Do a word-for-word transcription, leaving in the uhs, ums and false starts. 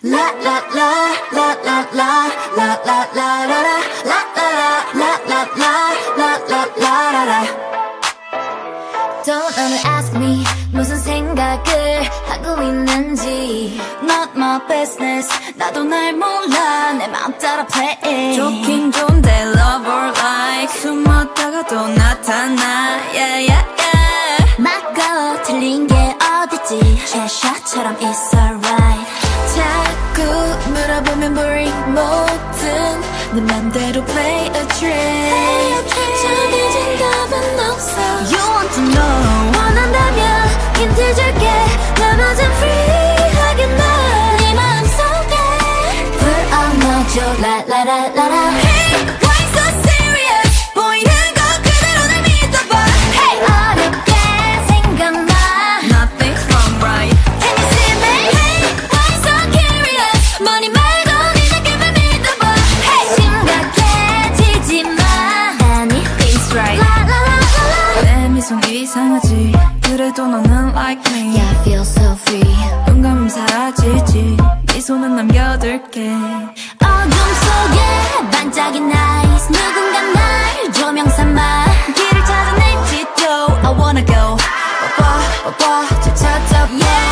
La la la la la la la la la la la la la la la la la la la. Don't wanna ask me 무슨 생각을 하고 있는지. Not my business. 나도 날 몰라. 내 맘 따라 play it. 좋긴 좋은데 love or like 숨었다가 또 나타나. Yeah yeah yeah. 맞고 틀린 게 어딨지. Cheshire처럼 it's alright. 자꾸 물어보면 boring 뭐든 내 맘대로 play a trick. 정해진 답은 없어. You want to know. 원한다면 힌트 줄게. 나머진 free하게 난 네 마음속에 불 안아줘. 라라라라라. Hey, why so serious? 보이는 거 그대로 날 믿어봐. Hey, 어렵게 생각나. Nothing's wrong, right? Can you see me? Hey, why so curious? 뭐니 말고 네 느낌을 믿어봐. Hey, 심각해지지 마. Anything's right. 라라라라라. 내 미소는 이상하지. 그래도 너는 like me. Yeah, I feel so free. 눈 감으면 사라지지. 미소는 남겨둘게. 어둠 속에 반짝인 nice. 누군가 날 조명 삼아 길을 찾아낼지도 I wanna go. 뽀뽀 뽀뽀 저 찾아. Yeah.